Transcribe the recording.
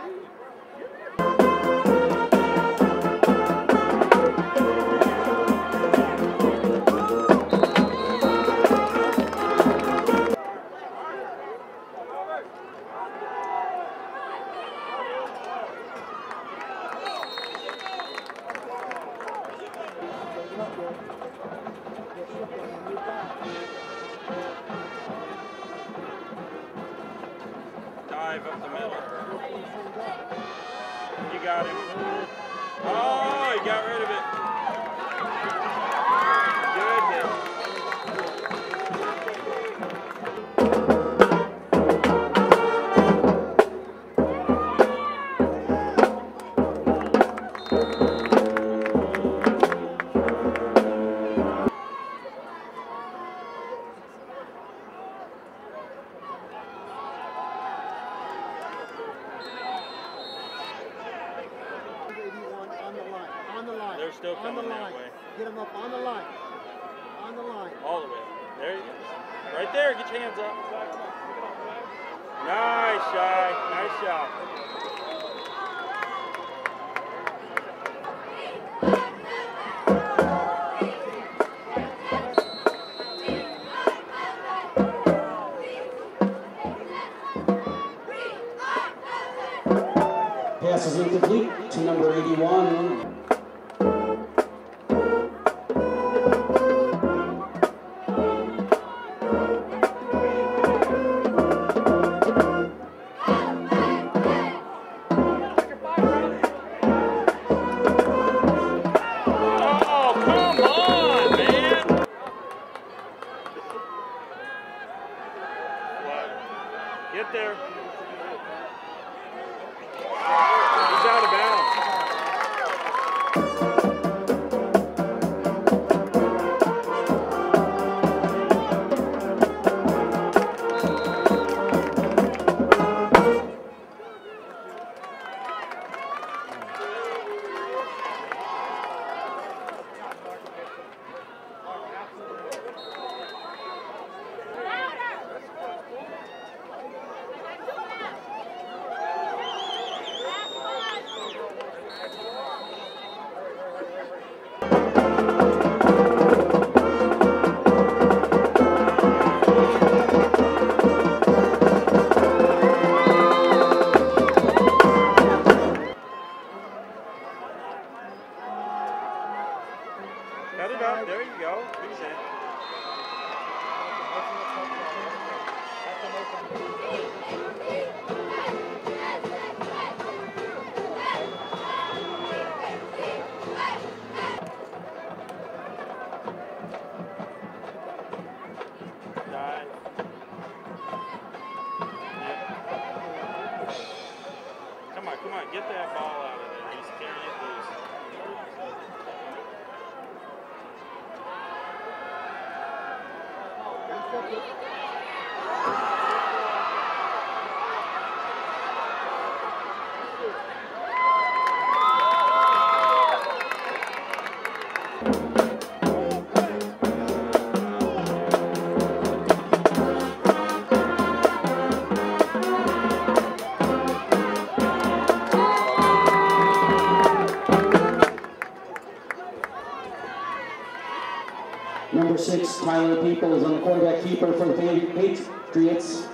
Dive up the middle. You got him. Oh, he got rid of it. They're still coming that way. Get them up on the line. On the line. All the way. There you go. Right there. Get your hands up. Nice, Shy. Nice shot. Pass is incomplete to number 81. Get there. He's out of bounds. Cut it up. There you go. Fix it. Dive. Come on, come on. Get that ball out of there. He's carrying it loose. Number 6, Tyler People is on the quarterback keeper for the Patriots.